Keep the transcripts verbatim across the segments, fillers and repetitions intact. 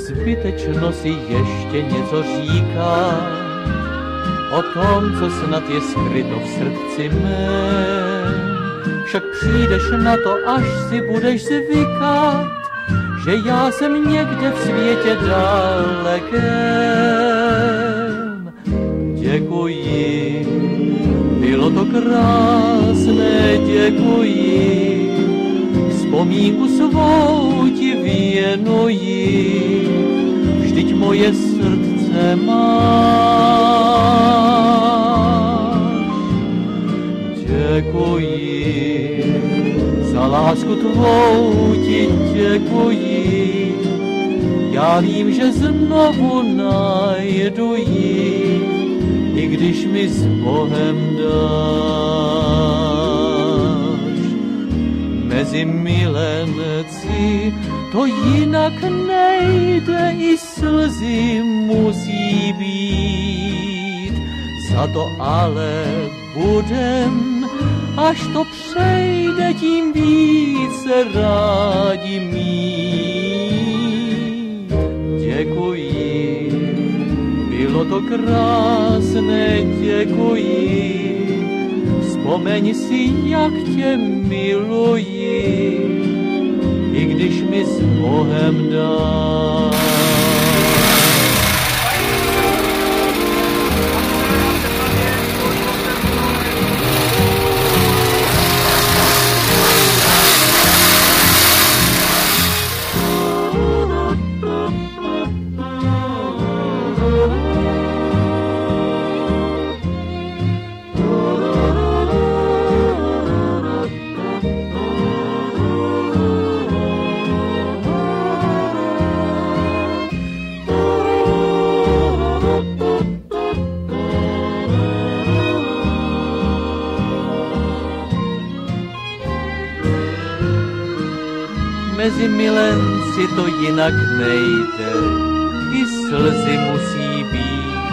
zbytečno si ještě něco říká o tom, co snad je skryto v srdci mém. Však přijdeš na to, až si budeš zvykat, že já jsem někde v světě dalekém. Děkuji, bylo to krásné, děkuji, vzpomínku svou ti věnuji, vždyť moje srdce máš. Děkuji, za lásku tvou ti děkuji, já vím, že znovu najdu ji, i když mi s Bohem dáš. Mezi milenci to jinak nejde, i slzy musí být, za to ale budem, až to přejde, tím více rádi mít. Děkuji, bylo to krásné, děkuji, vzpomeň si, jak tě miluji, i když mi s Bohem dáš. Mezi milenci to jinak nejde, i slzy musí být,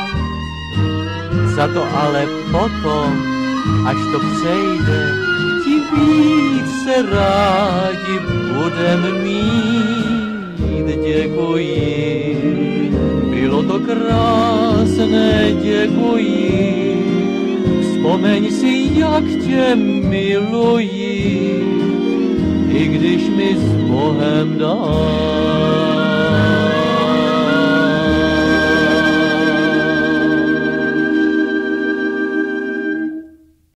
za to ale potom, až to přejde, ti více rádi budem mít. Děkuji, bylo to krásné, děkuji, vzpomeň si, jak tě miluji, i když mi s Bohem dá.